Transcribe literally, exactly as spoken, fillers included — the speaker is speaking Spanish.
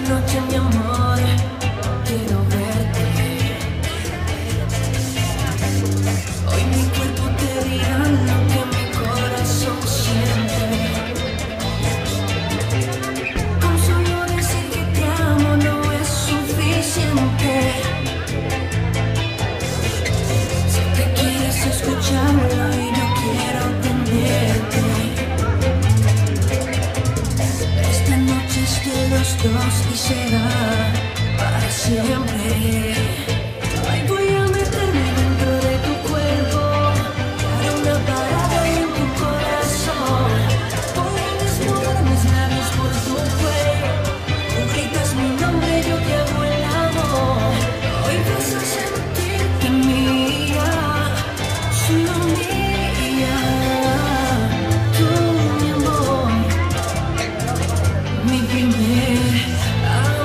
noche, mi amor, quiero verte. Hoy mi cuerpo te dirá lo que mi corazón siente. Con solo decir que te amo no es suficiente. Sé que quieres escucharlo y yo quiero tenerte. Esta noche es de los dos y será para siempre. Hoy voy a meterme dentro de tu cuerpo, dar una parada en tu corazón. Voy a desnudar mis labios por tu cuello. Tú gritas mi nombre, yo te hago el amor. Hoy vas a sentirte mía, solo mía. Tú, mi amor, mi primer amor.